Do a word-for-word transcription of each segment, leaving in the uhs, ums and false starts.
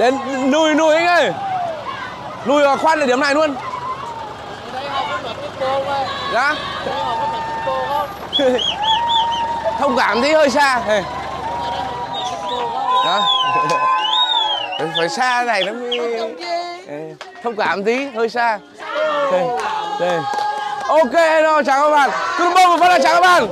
Đến lùi lùi anh ơi. Lùi vào khoan ở điểm này luôn. Đây họ có mặt cái cô thôi. Dạ. Đây họ có mặt cái cô không? Thông cảm tí hơi xa. Hey. Đó. Phải xa này nó mới... Thông cảm tí hơi xa. Đây. Đây. Ok, hello, chào các bạn. Cứ bông một phát là chào các bạn.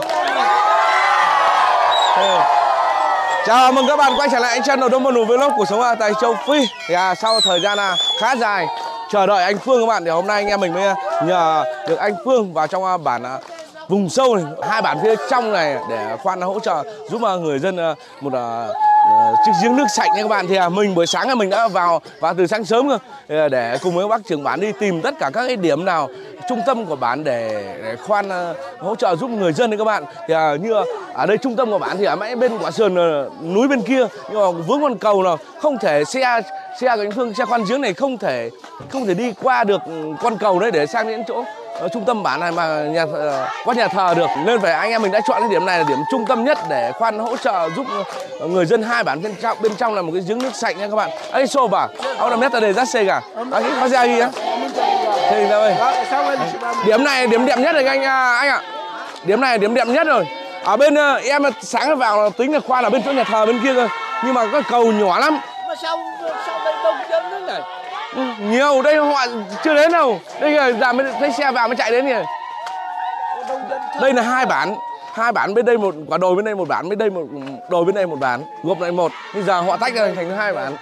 Đây. Chào mừng các bạn quay trở lại anh channel Đông Môn Nụ Vlog cuộc sống ở tại châu Phi. Thì à, sau thời gian à, khá dài chờ đợi anh Phương các bạn, thì hôm nay anh em mình mới nhờ được anh Phương vào trong à, bản à, vùng sâu này, hai bản phía trong này để khoan hỗ trợ giúp à, người dân à, một à, chiếc giếng nước sạch nha các bạn. Thì à, mình buổi sáng mình đã vào vào từ sáng sớm cơ để cùng với bác trưởng bản đi tìm tất cả các cái điểm nào trung tâm của bản để, để khoan uh, hỗ trợ giúp người dân đấy các bạn. Thì uh, như uh, ở đây trung tâm của bản thì ở mãi bên quả sườn uh, núi bên kia, nhưng mà vướng con cầu nào không thể xe xe của anh Phương xe khoan giếng này không thể không thể đi qua được con cầu đấy để sang đến chỗ uh, trung tâm bản này mà nhà uh, có nhà thờ được, nên phải anh em mình đã chọn cái điểm này là điểm trung tâm nhất để khoan hỗ trợ giúp uh, người dân hai bản bên trong bên trong là một cái giếng nước sạch nha các bạn. Ấy xô bà, ông là mét đây rất xe cả, anh có ra gì á? Thì rồi. Điểm này điểm đẹp nhất rồi anh anh ạ. Điểm này điểm đẹp nhất rồi. Ở bên em sáng vào tính là khoan ở bên chỗ nhà thờ bên kia cơ. Nhưng mà cái cầu nhỏ lắm. Mà sao sao đây đông dân thế này? Nhiều đây họ chưa đến đâu. Đây là giờ mới thấy xe vào mới chạy đến kìa. Đây là hai bản, hai bản bên đây một quả đồi bên đây một bản, bên đây một đồi bên đây một bản, gộp lại một. Bây giờ họ tách ra thành hai bản.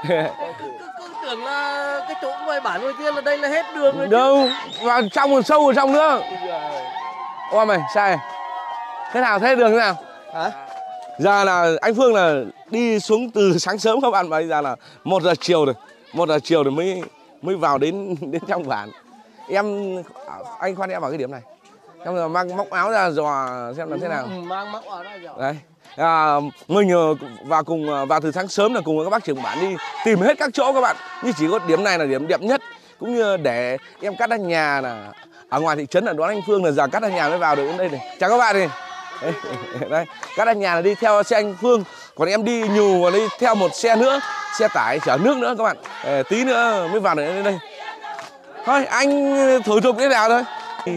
Tưởng là cái chỗ ngoài bản ngoài kia là đây là hết đường rồi. Đâu, vào trong còn sâu ở trong nữa. Ôi mày, sai. Thế nào, thế đường thế nào? Hả? Giờ là anh Phương là đi xuống từ sáng sớm các bạn, bây giờ là một giờ chiều rồi. Một giờ chiều rồi mới mới vào đến đến trong bản. Em anh khoan em vào cái điểm này. Xong rồi mang móc áo ra dò xem là thế nào. Ừ, mang móc áo ra dò. Đấy. À, mình vào cùng vào từ sáng sớm là cùng với các bác trưởng bản đi tìm hết các chỗ các bạn, nhưng chỉ có điểm này là điểm đẹp nhất, cũng như để em cắt anh nhà là ở ngoài thị trấn là đón anh Phương là giờ cắt anh nhà mới vào được đến đây này. Chào các bạn đi. Đấy, đây cắt anh nhà là đi theo xe anh Phương, còn em đi nhù và đi theo một xe nữa, xe tải chở nước nữa các bạn. Để tí nữa mới vào được đến đây. Thôi anh thủ tục thế nào thôi.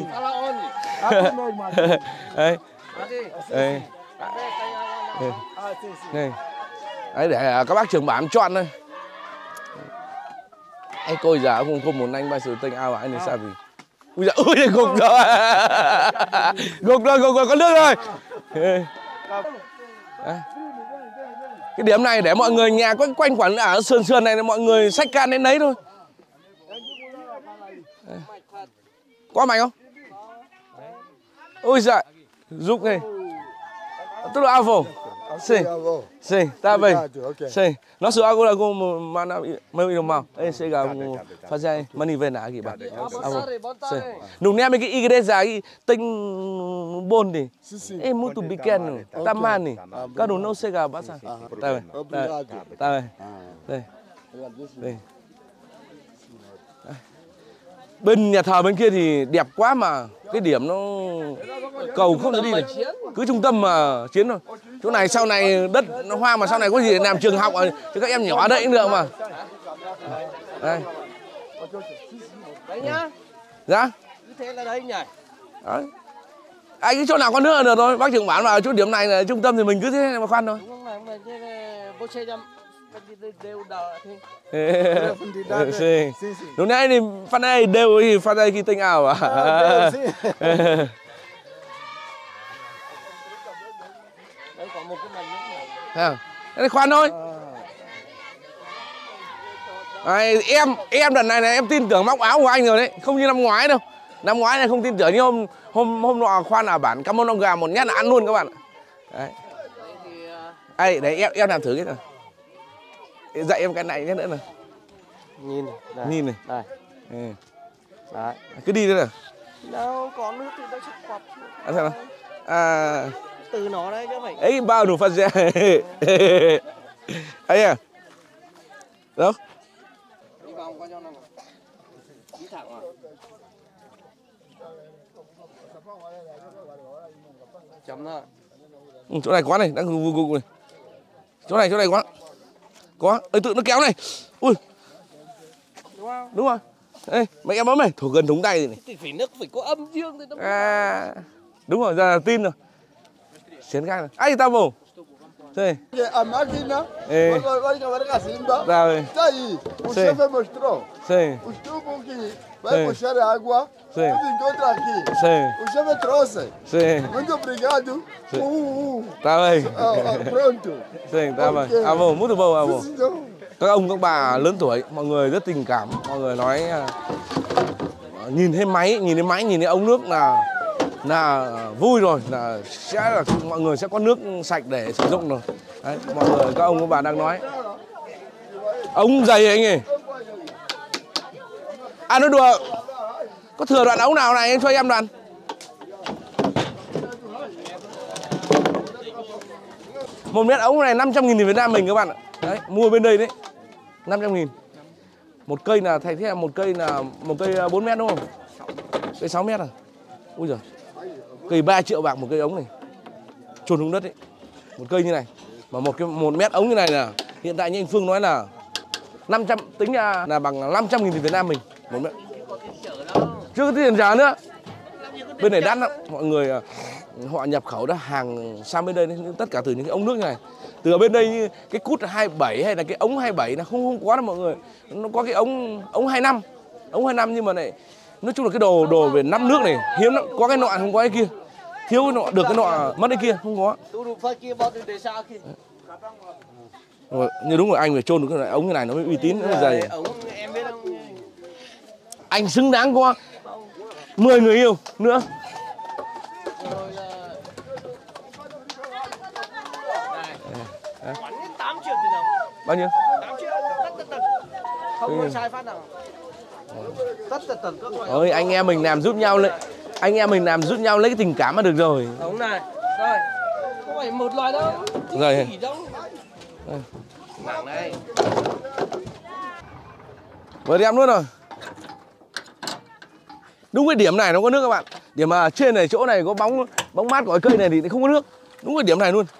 Đấy. Đấy. Đây. Đấy để các bác trưởng bản chọn thôi. Anh coi giờ cũng không muốn anh bao sự tình ao anh này sao vì. Ui giời ơi gục rồi. Gục rồi, gục rồi, có nước rồi. Cái điểm này để mọi người nhà có quanh quẩn ở sườn sườn này mọi người xách can đến đấy thôi. Có mày không? Ôi giời, giúp này. Tudo avô. Sim, sim, tá bem. Sim. Nosso agora como mana meu irmão. Ele chega fazer manivela aqui, ba. Avô. Sim. No nome que igreja aí tem bom de. É muito pequeno, tamanho. Cada um não chega basta. Tá bem. Tá bem. Đây. Đây. Bên nhà thờ bên kia thì đẹp quá mà cái điểm nó cầu không thể đi được, cứ trung tâm mà chiến thôi. Chỗ này sau này đất nó hoang mà sau này có gì để làm trường học cho các em nhỏ ở đây cũng được mà. Đây. Đấy nhá. Dạ. Cứ thế là đây nhỉ. Đấy. Anh cái chỗ nào có nước là được thôi. Bác trưởng bản vào chỗ điểm này là trung tâm thì mình cứ thế mà khoan thôi. Lúc nãy thì phát này đều thì phát đây khi tinh ảo à. Đấy có một cái mảnh nước này. Đây khoan thôi. Đấy, em em đợt này này em tin tưởng móc áo của anh rồi đấy, không như năm ngoái đâu. Năm ngoái này không tin tưởng, như hôm hôm hôm nọ khoan ở bản Cam Mông Gà một nhát là ăn luôn các bạn. Đấy. Đây đấy em em làm thử cái nào. Dạy em cái này nhất nữa này. Nhìn này. Nhìn này. Đây. Ừ. Đấy. Cứ đi thế nào. Đâu có nước thì tao sẽ quạt. À, sao nào? À từ nó đấy chứ phải. Ấy bao đủ phát ra. Ấy à. Đâu? Đi vòng qua cho nó. Đi thẳng à. Chấm thôi. Ừ, chỗ này quá này, đang gục gục này. Chỗ này chỗ này quá. Có, ơi tự nó kéo này. Ui. Đúng không? Đúng rồi. Ê, mày em bấm này, thổi gần thúng tay gì này. Thì phải nước phải có âm dương thì nó mới... À, đúng rồi, giờ là tin rồi. Xén gai rồi. Ai tao bổ. Sei. A máquina Eh. vai, vai carregar Simba. Sabe. Está aí. O Sim. chefe mostrou. Sei. Os tubos que vai Sim. puxar água. Sim. Tudo encontra aqui. Sei. O chefe trouxe. Sei. Muito obrigado. Sim. Uh, uh. Tao ơi. Ah, ah, pronto. Sei, tao ơi. Ok. À bổ, mút được bầu à bổ. Sim, senhor. Các ông các bà lớn tuổi, mọi người rất tình cảm, mọi người nói à, nhìn thấy máy, nhìn thấy máy, nhìn thấy ống nước là là vui rồi, là sẽ là mọi người sẽ có nước sạch để sử dụng rồi. Đấy, mọi người các ông các bà đang nói. Ống dày anh ơi. À nói đùa. Có thừa đoạn ống nào này anh cho em đoạn. Một mét ống này năm trăm nghìn tiền Việt Nam mình các bạn ạ. Đấy, mua bên đây đấy. năm trăm nghìn. Một cây là thay thế là một cây là một cây bốn mét đúng không? Cây sáu mét à? Ui giời. Cây ba triệu bạc một cây ống này. Chôn xuống đất đấy. Một cây như này. Mà một cái một mét ống như này là hiện tại như anh Phương nói là năm trăm, tính là, là bằng năm trăm nghìn tiền Việt Nam mình. Một mét. Chưa có tiền trả nữa. Bên này đắt lắm. Mọi người họ nhập khẩu đó hàng sang bên đây đấy, tất cả từ những cái ống nước như này. Từ ở bên đây như cái cút hai mươi bảy hay là cái ống hai mươi bảy là không không có đâu mọi người. Nó có cái ống ống hai mươi lăm. Ống hai mươi lăm nhưng mà này nói chung là cái đồ đồ về nắp nước này hiếm lắm, có cái nọ không có cái kia. Thiếu cái nọ được cái nọ mất cái kia không có. Rồi, như đúng rồi anh phải chôn được cái này, ống như này nó mới uy tín nó mới dày. Anh xứng đáng có mười người yêu nữa. tám triệu tiền đồng. Bao nhiêu? tám triệu tất tần tần. Không có sai phát nào. Tất tần tần các loại. Ôi anh em mình làm giúp nhau lấy anh em mình làm giúp nhau lấy cái tình cảm là được rồi. Ống này. Đây. Không phải một loại đâu. Rồi. Mảng này. Vừa đem luôn rồi. Đúng cái điểm này nó có nước các bạn. Điểm mà trên này chỗ này có bóng bóng mát của cái cây này thì không có nước. Đúng cái điểm này luôn.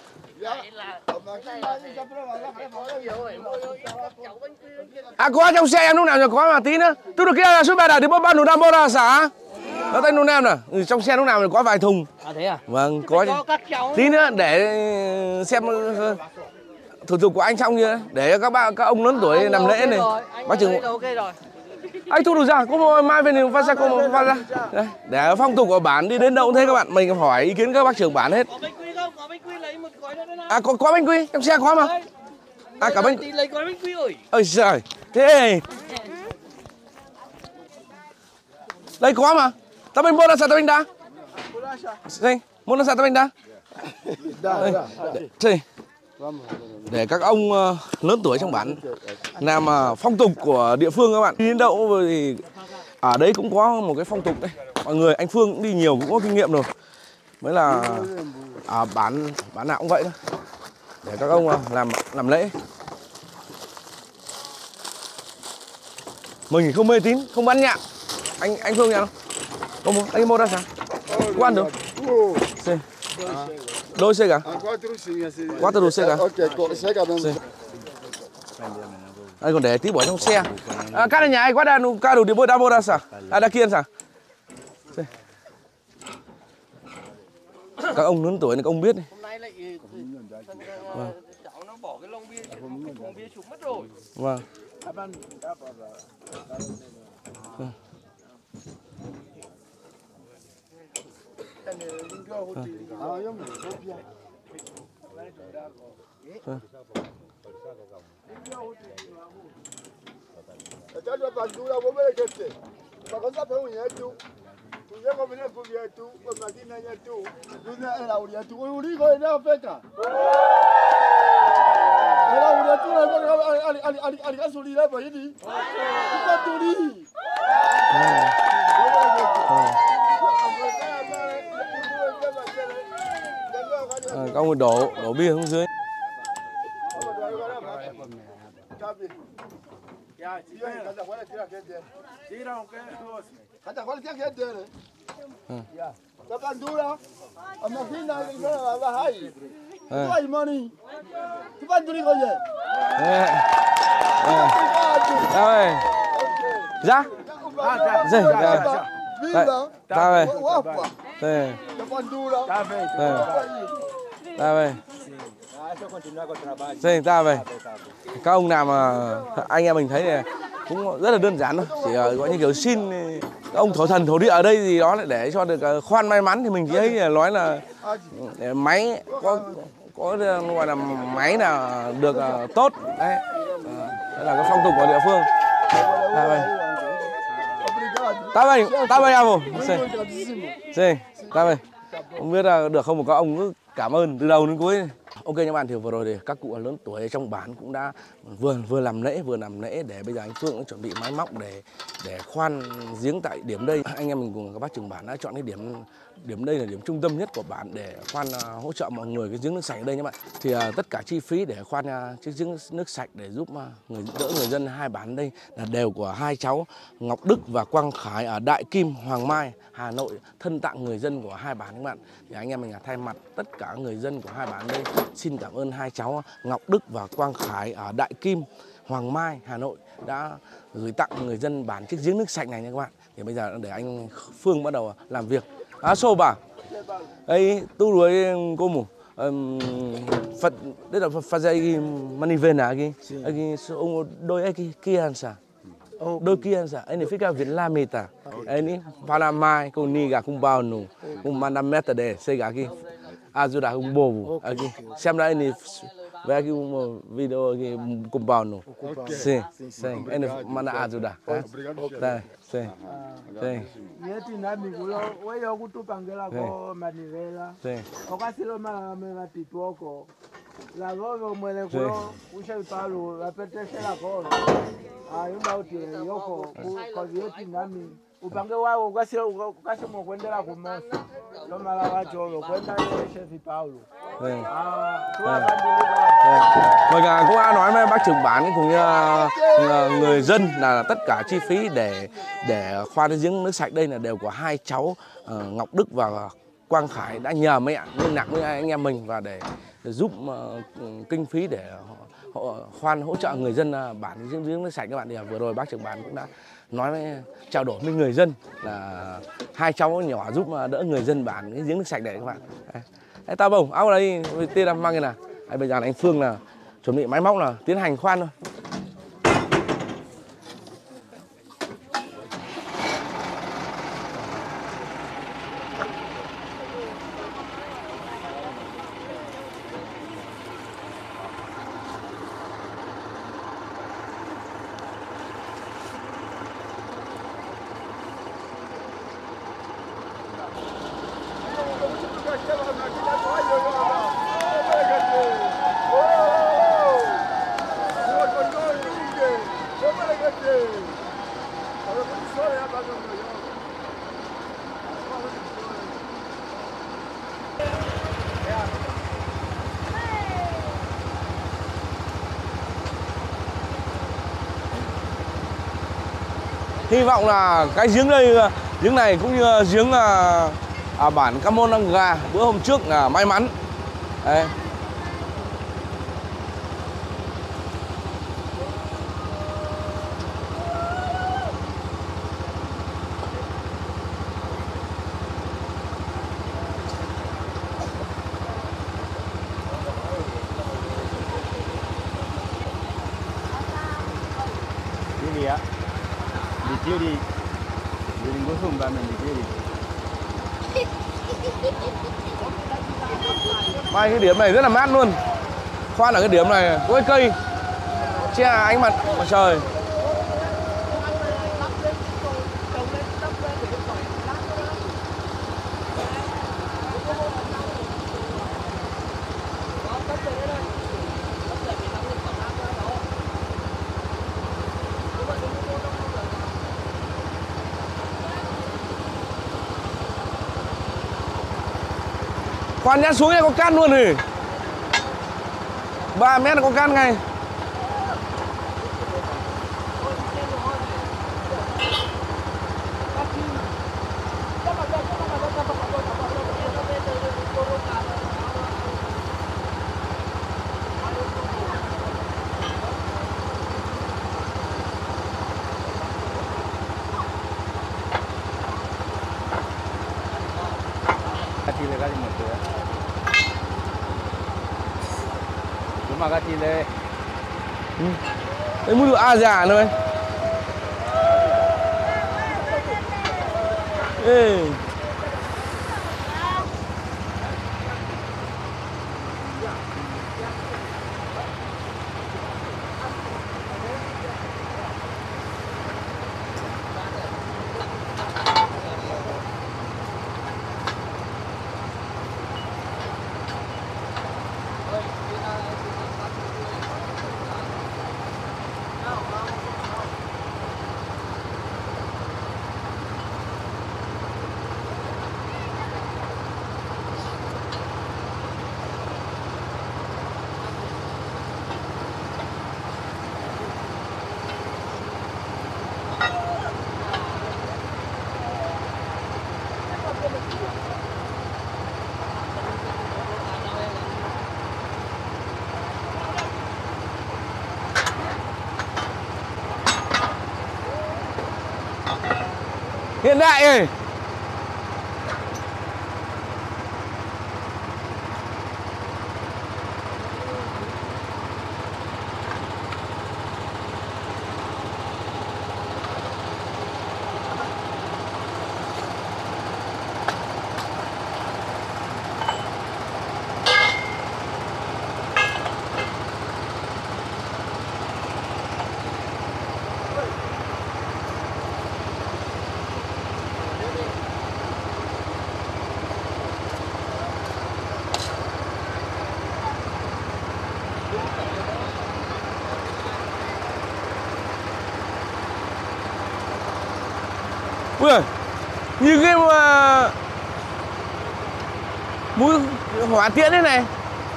À có trong xe em lúc nào rồi có mà tí nữa. Tôi được kia là suốt bài đài thì bố ban đủ năm bố ra xả. Nó tay nôn em nè. Ừ, trong xe lúc nào rồi có vài thùng. À thế à? Vâng, có, có các cháu. Tí nữa để xem thủ tục của anh xong chưa để cho các bạn các ông lớn tuổi à, làm lễ này. Bác trưởng ok rồi. anh thu được ra, có mai về thì phát ra có phát ra. Đây, để phong tục của bản đi đến đâu cũng thế các bạn, mình hỏi ý kiến các bác trưởng bản hết. Có bánh quy không? Có bánh quy lấy một gói nữa nào. À có có bánh quy, trong xe có mà. À cả bánh. Tí lấy gói bánh quy rồi. Ôi giời. Thế. Đây có mà. Tao bên mua ra sao tao bên đá. Đây, mua ra sao tao bên đá. Đây. Để các ông uh, lớn tuổi trong bản làm uh, phong tục của địa phương các bạn. Đi đến đâu thì ở đấy cũng có một cái phong tục đây. Mọi người anh Phương cũng đi nhiều cũng có kinh nghiệm rồi. Mới là ở bản bản nào cũng vậy thôi. Để các ông uh, làm làm lễ. Mình không mê tín, không bán nhạc. Anh anh Phương nhà đâu? Không muốn, anh mua ra sao? Có ăn được. Xem. Đôi xe cả? Quattro xe cả? Anh còn để tí bỏ trong xe. À, cái này nhà anh quá đa ca đủ đi bôi đa bôi ra sao? À đã kiên sao? Các ông lớn tuổi này các ông biết này. Hôm nay lại cháu nó bỏ cái lon bia, cái thùng bia trúng mất rồi. Vâng. À, các ông đổ đổ bia xuống dưới. Đây. Já? Ah, já. Sim, já, já. já, já. Vila. Tá bem. Opa. Sim. Da Bandura. Tá feito. É. Opa aí. Tá bem. Ah, se eu continuar com o trabalho. Sim, tá bem. Tá bem, tá bem. Các ông nào mà anh em mình thấy này cũng rất là đơn giản thôi, chỉ uh, gọi như kiểu xin các ông thổ thần thổ địa ở đây gì đó để cho được uh, khoan may mắn thì mình chỉ thấy là nói là để máy có có gọi là máy là được uh, tốt đấy. Uh, đây là cái phong tục của địa phương. Tá bem. Obrigado. Tá bem, tá bem, amo. Muito Sim. agradecimo. Sim, tá bem. Không biết là được không, một các ông cứ cảm ơn từ đầu đến cuối. Ok các bạn, thì vừa rồi thì các cụ lớn tuổi trong bản cũng đã vừa vừa làm lễ vừa làm lễ để bây giờ anh Phương cũng chuẩn bị máy móc để để khoan giếng tại điểm đây. Anh em mình cùng các bác trưởng bản đã chọn cái điểm điểm đây là điểm trung tâm nhất của bản để khoan uh, hỗ trợ mọi người cái giếng nước sạch ở đây nhé bạn. Thì uh, tất cả chi phí để khoan uh, chiếc giếng nước sạch để giúp uh, người đỡ người dân hai bản đây là đều của hai cháu Ngọc Đức và Quang Khải ở Đại Kim, Hoàng Mai, Hà Nội, thân tặng người dân của hai bản các bạn. Thì anh em mình thay mặt tất cả người dân của hai bản đây xin cảm ơn hai cháu Ngọc Đức và Quang Khải ở Đại Kim, Hoàng Mai, Hà Nội đã gửi tặng người dân bản chiếc giếng nước sạch này nha các bạn. Thì bây giờ để anh Phương bắt đầu làm việc. À, số bà, ấy tu đuổi cô mù, Phật, đây là Phật dạy manivena cái, cái ông đôi cái kia ăn sao? Đôi kia ăn sao? Anh này fica Vietnamita, anh ấy Panamai, cô Niga, cô Bao Nù, cô Manameta đây, xây cả cái ajuda cô Bobo, cái xem đây này về cái video cái cô Bao Nù, sim, sim, anh này mana ajuda, đây, sim, sim. Yeti nami kulo weyo kutupangela ko manivela okasilo malame matitwoko la gogo mwele kulo usha ipalu lapeteshela kono ayumba uti yoko ko yeti nami upange wao ukasilo ukasimo kwendela kumosi lo mala wacholo kwenda chef Paulo. À, Vâng, cũng đã nói với bác trưởng bản cũng như uh, người dân là tất cả chi phí để để khoan cái giếng nước sạch đây là đều của hai cháu uh, Ngọc Đức và Quang Khải đã nhờ mẹ liên lạc với anh em mình và để, để giúp uh, kinh phí để họ, họ khoan hỗ trợ người dân uh, bản giếng, giếng nước sạch các bạn. Thì vừa rồi bác trưởng bản cũng đã nói với trao đổi với người dân là hai cháu nhỏ giúp đỡ người dân bản cái giếng nước sạch này các bạn. Đây, tao bông áo đây tên làm mang cái nào. Đây, bây giờ là anh Phương là chuẩn bị máy móc là tiến hành khoan thôi. Hy vọng là cái giếng đây, giếng này cũng như giếng à, à, bản Camonanga bữa hôm trước là may mắn. Đây. Ini ya. Di kiri, di ngusung kami di kiri. Mai cái điểm này rất là mát luôn. Khoan ở cái điểm này có cái cây che ánh mặt mặt trời. Khoan nhá, xuống đây có can luôn rồi. ba mét là có can ngay. Makatile. Đấy mua được A già thôi. Ê. Hiện đại ơi. Ui, như cái mà mũi hỏa tiễn thế này.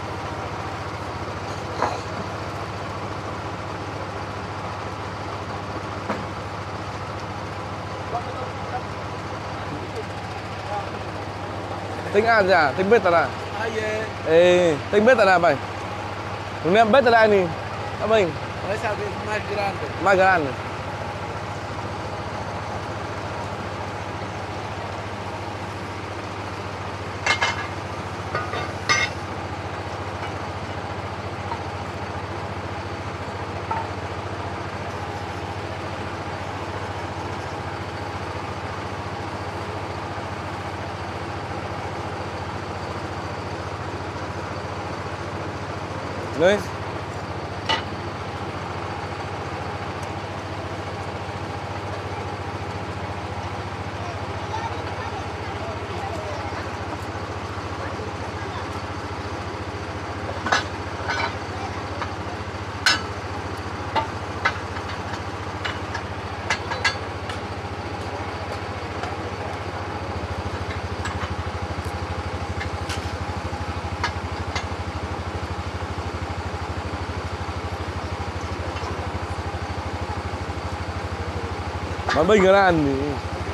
Tính A già, tính beta là. Ê, tính beta là vậy. Chúng em beta là này. Apa ini? Essa vez mais grande. Mais grande. Đấy. Mà bình cái ăn thì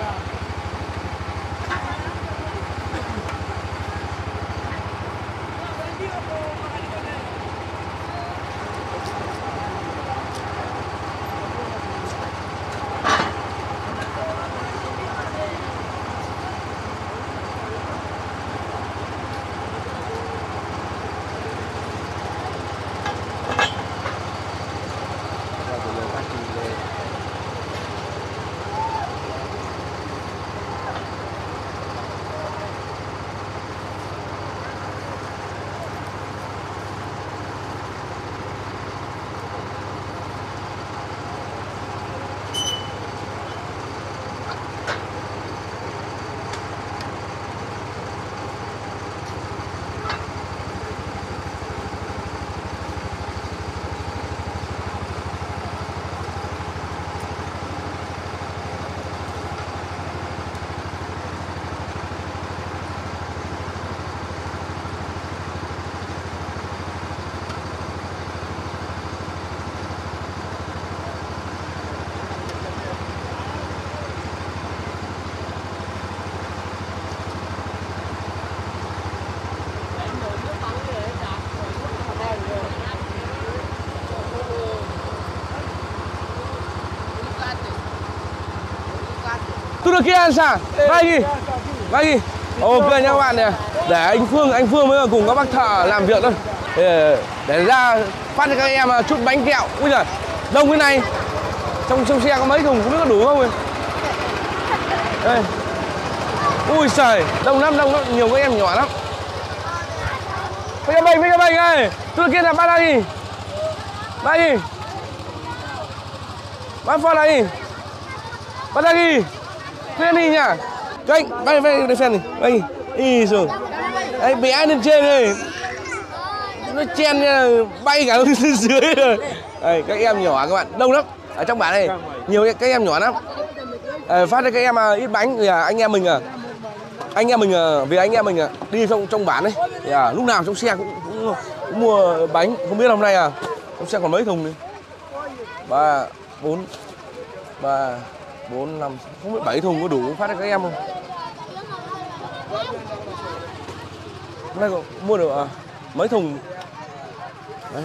tôi được kia ăn sao? Vai đi, vai đi. Ok nha các bạn nè. Để anh Phương, anh Phương mới cùng các bác thợ làm việc thôi. Để, để ra phát cho các em chút bánh kẹo. Ui giời, đông cái này. Trong trong xe có mấy thùng không biết có đủ không? Đây. Ui trời, đông lắm, đông lắm, nhiều các em nhỏ lắm. Mấy cái bệnh, mấy cái bệnh ơi. Tôi kia là bắt ra đi. Bắt đi. Bắt phone này đi. Bắt ra đi. Phen đi nhá. Kênh, bắt đi, đây phen đi. Đây. Ý rồi. Đấy, bé lên trên đây. Nó chen bay cả lên dưới rồi. Đây, các em nhỏ các bạn, đông lắm. Ở trong bản này nhiều các em nhỏ lắm. À, phát cho các em ít bánh thì anh em mình à anh em mình vì anh em mình đi trong trong bản đấy thì à, lúc nào trong xe cũng, cũng, cũng mua bánh. Không biết hôm nay à trong xe còn mấy thùng đi, ba bốn ba bốn năm không biết bảy thùng có đủ phát cho các em không? Hôm nay còn mua được à, mấy thùng đấy.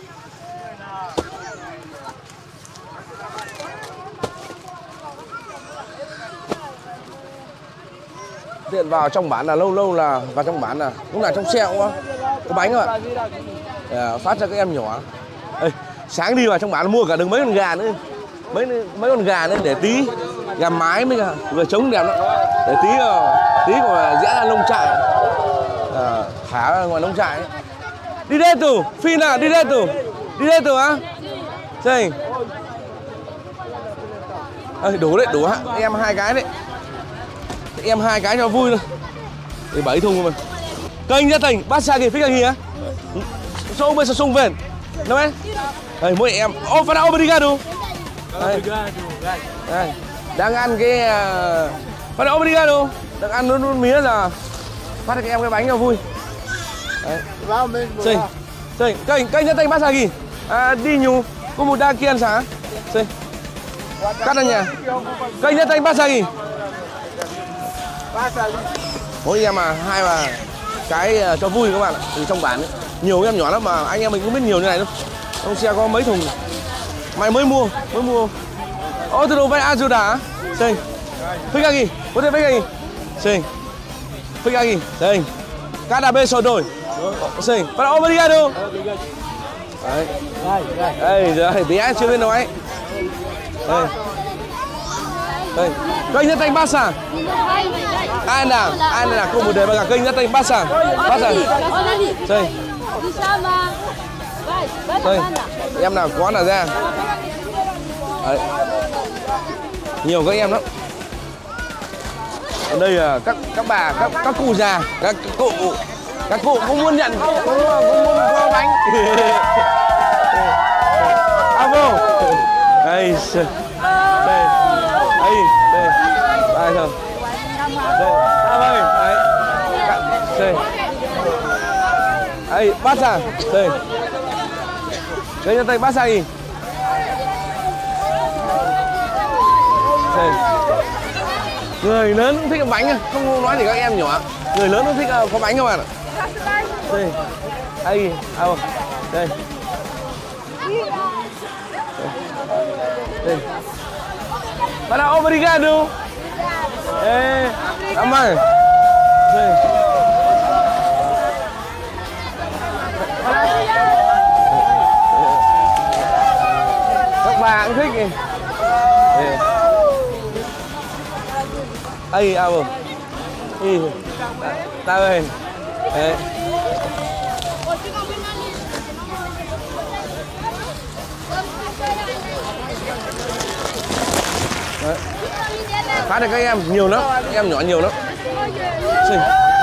Tiện vào trong bản là lâu lâu là vào trong bản là lúc nào trong xe cũng có, có bánh các bạn. À, phát cho các em nhỏ. Ê, sáng đi vào trong bản mua cả được mấy con gà nữa, mấy mấy con gà nữa để tí gà mái mới cả vừa trống đẹp lắm, để tí tí còn rẽ ra nông trại, à, thả ra ngoài nông trại ấy. Đi đây tù phi nào đi đây tù đi đây tù á đây. À, đủ đấy, đủ em hai cái đấy, em hai cái cho vui thôi. Để bảy thùng của mình. Kênh gia tình bát xa kì phích gì á? Số bên sông về. Đúng không? Đây mỗi em. Ô phát obrigado. Đây. Đây. Đang ăn cái phát obrigado. Đang ăn nốt mía là phát cho các em cái bánh cho vui. Đấy. Xin. Xin. Kênh kênh gia tình bát xa kì. À, đi nhù có một đa kiên sáng. Xin. Cắt ra nhà. Kênh gia tình bát xa kì. Mỗi em mà hai mà cái uh, cho vui các bạn ạ. Từ trong bản ấy, nhiều em nhỏ lắm mà anh em mình cũng biết nhiều như này đâu. Trong xe có mấy thùng. Mày mới mua, mới mua. Ô từ đầu vai ajuda. Sim. Fica aqui. Você fica aqui. Sim. Fica aqui. Sim. Cada vez só dois. Sim. Para obrigado. Đấy. Đây, đây, bé chưa biết nói. Đây. Đây. Kênh Nhất Thanh Basa. Ai nào? Ai nào cùng một đời và cả kênh Nhất Thanh Basa. Basa. Đây. Đây. Em nào có là ra. Đấy. Nhiều các em lắm. Ở đây là các các bà, các các cụ già, các, các cụ các cụ cũng muốn nhận, cũng, cũng muốn có bánh. Avo. Đây. Đây. Đây. Đây. Đây thôi. Đây. Đây. Đấy. Đây. Đây, bát ra. Đây. Đây cho tay bát ra đi. Đây. Người lớn cũng thích bánh, không nói thì các em nhỏ. Người lớn cũng thích có bánh các bạn ạ. Đây. Đây. Đâu. Đây. Đây. Para obrigado. Ê, cảm ơn. Đây. Các bà cũng thích kìa. Ây, à vâng. Ý, ta ơi. Đấy. Đấy. Phát được các em nhiều lắm, các em nhỏ nhiều lắm. Xinh.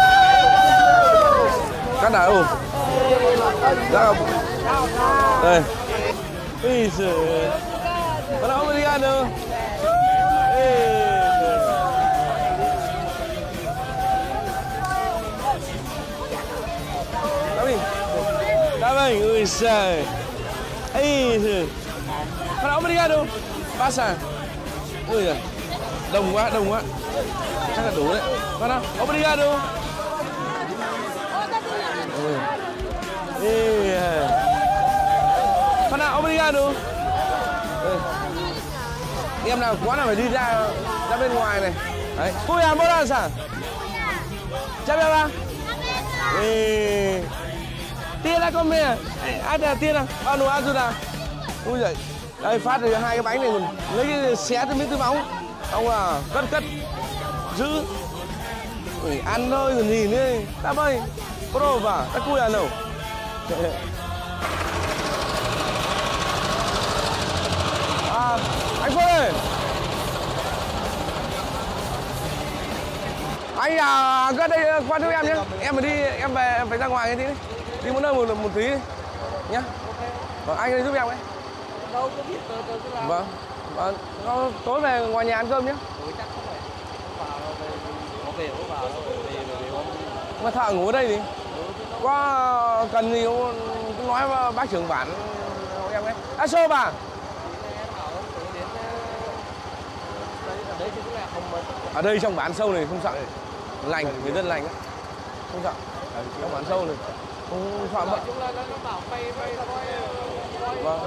Cắt đá ồ. Ra. Đây. Ý giời. Para obrigado. Ê. Tá bem, ui giời. Ê giời. Para obrigado. Passa. Ui giời. Đông quá, đông quá. Chắc là đủ đấy. Para obrigado. Ê giời. Para obrigado. Đây. Em nào quá nào phải đi ra ra bên ngoài này. Đấy. Cui à, morança. Chào ba. Ê. Tia ra con mẹ. Ai là tia nào? Bao nụ ăn rồi nào. Ui giời. Đây phát rồi hai cái bánh này còn lấy cái xé tới miếng tới máu. Ông à, cất cất. Giữ. Ui, ăn thôi rồi nhìn đi. Ta ơi. Pro vào, ta cùi à đâu. À, anh Phương ơi. Anh à, cứ đây qua giúp em nhé. Em phải đi, em về em phải ra ngoài cái tí. Đi một nơi một, một tí đi. Nhá. Vâng, anh đi giúp em ấy. Đâu có biết từ từ cái làm. Vâng. Vâng, nó tối về ngoài nhà ăn cơm nhé. Tối chắc không phải. Vào về có về có vào đâu, về về hôm. Mà thợ ngủ ở đây thì có cần gì cũng nói với bác trưởng bản em ấy. À xô bà. Ở đây trong bản sâu này không sợ, lành, người dân lành, không sợ. Trong bản sâu này không sợ mất. Vâng.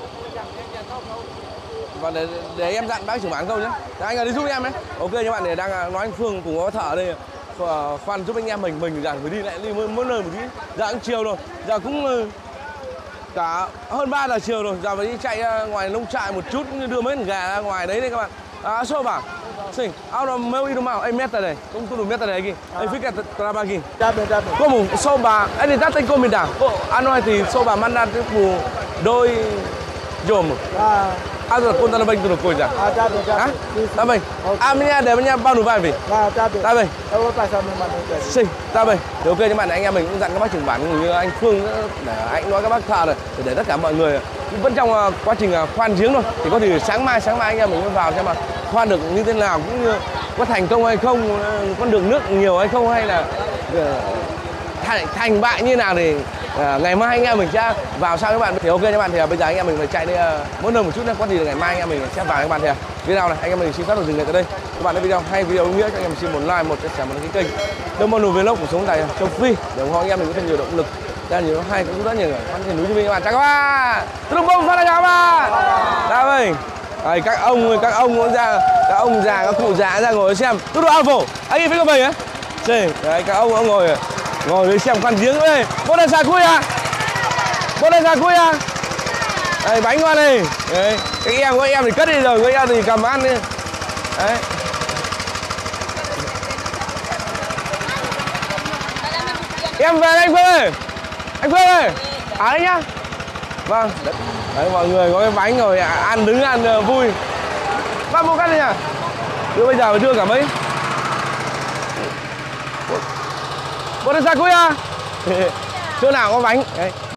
Và để, để em dặn bác trưởng bản câu nhé. Anh ở đi giúp em ấy. Ok các bạn, để đang nói anh Phương cùng có thợ ở đây khoan giúp anh em mình mình rằng phải đi lại đi mỗi nơi một tí. Giờ cũng chiều rồi, giờ cũng cả hơn ba giờ chiều rồi, giờ phải đi chạy ra ngoài nông trại một chút, đưa mấy con gà ra ngoài đấy đây các bạn. À, xô bảo. Sim, ahora me voy normal, hay métale, como tú métale aquí. Aí fica trabalho aqui. Tá bem, tá bem. Como soba, ele tá tem comida. À nói thì soba manda tipo đôi dom. Ah, Ada conta na bank tudo coisa. ah, tá bem, tá Hả? bem. Tá bem. À mình để mình bao nhiêu vai về? Ah, tá bem. Tá bem. Eu vou passar meu mano. Sim, tá bem. Thì ok các bạn, anh em mình cũng dặn các bác trưởng bản cũng như anh Phương để anh nói các bác thợ rồi để, để tất cả mọi người vẫn trong uh, quá trình uh, khoan giếng thôi. Thì có thể sáng mai sáng mai anh em mình mới vào xem mà khoan được như thế nào, cũng như có thành công hay không, có được nước nhiều hay không, hay là uh, thành, thành bại như nào thì uh, ngày mai anh em mình sẽ vào sau các bạn. Thì ok các bạn, thì uh, bây giờ anh em mình phải chạy đi uh, mỗi nơi một chút nữa, có gì là ngày mai anh em mình sẽ vào các bạn. Thì uh, video này anh em mình xin phép được dừng lại tại đây. Các bạn thấy video hay, video ý nghĩa cho anh em mình xin một like, một chia sẻ, một đăng ký kênh Domono Vlog của sống tại châu Phi để ủng hộ anh em mình có thêm nhiều động lực, ra nhiều hay cũng rất nhiều người quan hệ núi cho mình các bạn. Chào các bạn, tôi bông phát là chào các bạn. Đây ơi, đây, các ông các ông cũng ra, các ông già các cụ già ra ngồi xem tôi đồ ao phổ anh ấy phải có mình á. Đấy, các ông ông ngồi ngồi để xem khoan giếng đây. Bố đây xà cui à, bố đây xà cui à. Đây bánh ngon này. Đấy, các em các em thì cất đi rồi, các em thì cầm ăn đi. Đấy. Em về đây anh Phương ơi. Anh Phương ơi. À đây nhá. Vâng. Đấy, mọi người có cái bánh rồi ăn đứng ăn vui. Bác mua cắt đi nhỉ? Đưa bây giờ phải đưa cả mấy. Bố đây sao cúi à? Chỗ nào có bánh. Đấy.